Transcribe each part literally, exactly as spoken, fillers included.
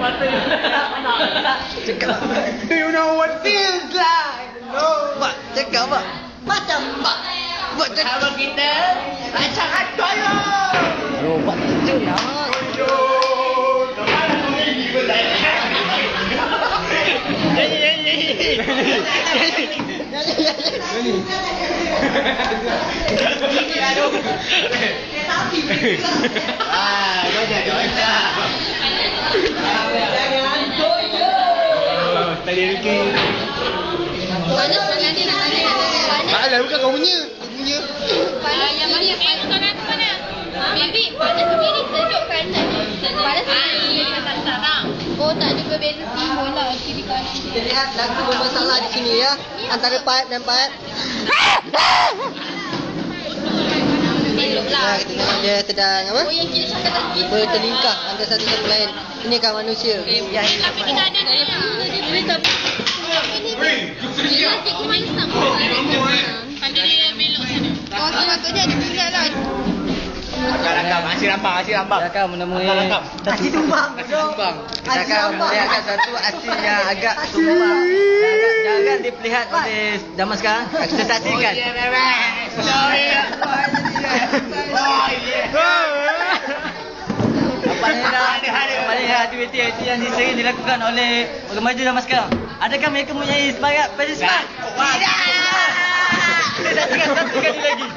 Cakap. You know what feels like. No. Mak, cakap mak. Macam mak. Buat Sama kita macam Antoyo. Oh, buat tu ya. Nyanyi nyanyi. Nyanyi aduh. Ah, dah dah dah. Tadi Ricky. Mana sangat ni nak tanya? Tak ada, bukan kau punya. Kau punya. Panas yang mana? Panas sana tu mana? Baby, panas sendiri sejuk kan? Panas sendiri. Oh, tak ada perbezaan timur lah kiri kanan. Kita lihat lagu bermasalah di sini ya. Antara part dan part. Eloklah. Nah, kita tengok dia sedang apa? Oh, yang kiri cakap lagi. Bertelingkah antara satu sama lain. Ini kan manusia. Yang Tapi kita ada dia. Dia tak. Dia cik kuman sama. Pada dia yang belok sana. Oh, kira tu dia ada pilihan lah. Rakam, asyik rambang, asyik rambang. kita akan menemui Rakam. Asyik tumbang. Tumbang. Kita akan melihatkan satu asyik yang agak tumbang. Jangan, jangan dilihat oleh zaman sekarang. Kita saksikan. Oh, yeah, sorry. Oh, yeah. Apa ni dah? Apa ni aktiviti yang sering dilakukan oleh remaja zaman sekarang? Adakah mereka mempunyai semangat partisipasi? Tidak. Kita saksikan satu kali lagi.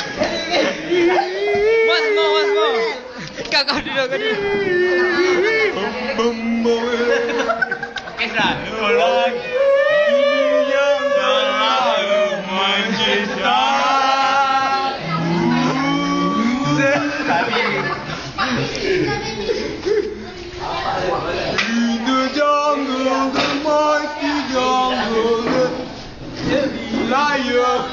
Mas mo, mas mo. Kau kau duduk, kau duduk. Okey, Sra. Tolong. Ini yang selalu mencipta. Tapi Itu jungle, the mighty jungle. Liar.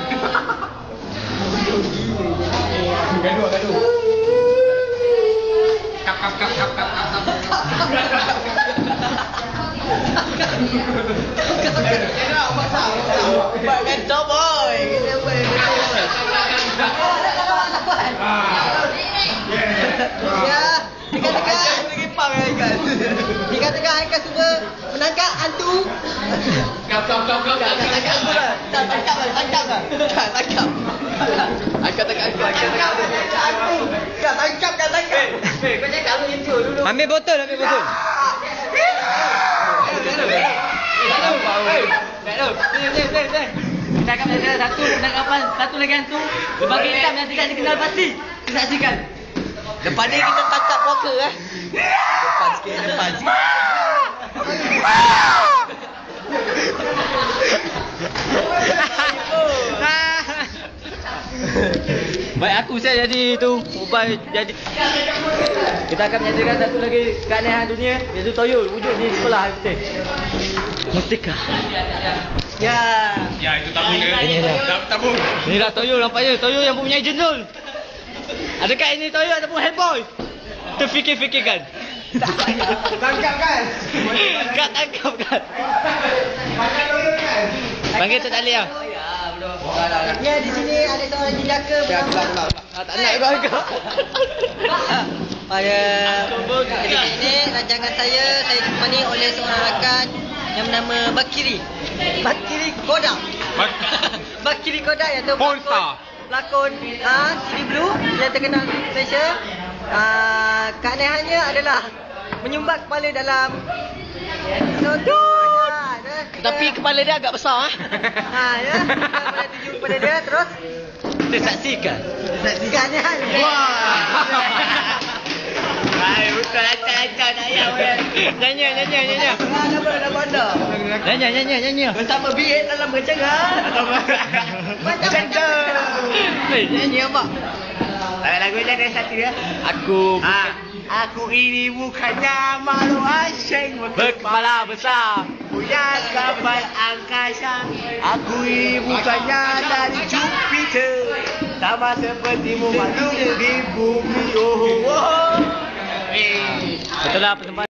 Gaduh, gaduh. Kap, kap, kap, kap, kap, kap, kap. Buat kacau boy. Ya, dikatakan dikatakan Haikal cuba menangkap hantu. Kap, kap, kap, kap, kap, kap, kap. Tak tangkap lah, tangkap lah. Tak tangkap. Angkat tangan aku, angkat tangan aku. Tak tangkap, tak tangkap. Eh, kau cakap lu intro dulu. Ambil botol, ambil botol. Kita akan menjadi satu penangkapan, satu lagi hantu berbagai hitam yang tidak dikenal pasti. Kita saksikan. Depan ni kita tangkap poker eh. Depan sikit, depan sikit. Baik aku saya jadi tu ubah jadi. Kita akan menyaksikan satu lagi keanehan dunia iaitu toyol wujud di sekolah kita. Mustika. Ya. Ya, itu tabung dia. Ini dia. Tabung. Inilah toyol nampaknya, toyol yang mempunyai jenul. Adakah ini toyol ataupun hellboy? Terfikir-fikirkan. Tangkap kan? Kau tangkap kan? Panggil tu tali ah. Ya, di sini ada seorang jejaka bernama. Ah, tak nak kau agak. Pada ketika ini rancangan saya saya ditemani oleh seorang rakan yang bernama Bakiri. Bakiri Kodak. Bakiri Kodak yang tu Polestar. pelakon ah City Blue yang terkenal di Malaysia. Ah, keanehannya adalah menyumbat kepala dalam sodut. Tapi kepala dia agak besar ah. Ha ya. Kita boleh tuju kepada dia terus Kita saksikan. saksikan ya. Wah. Hai, betul acak-acak nak ya. Nyanyi, nyanyi, nyanyi. Dah dah dah bandar. Nyanyi, nyanyi, nyanyi. Bersama B eight dalam bercengang. Macam tu. Hei, nyanyi apa? Lagu dia ada satu dia. Aku ah, aku ini bukannya makhluk asing berkepala besar, punya kapal angkasa. Aku ini bukannya dari Jupiter, sama sepertimu makhluk di bumi. Oh, oh. Eh, Setelah persembahan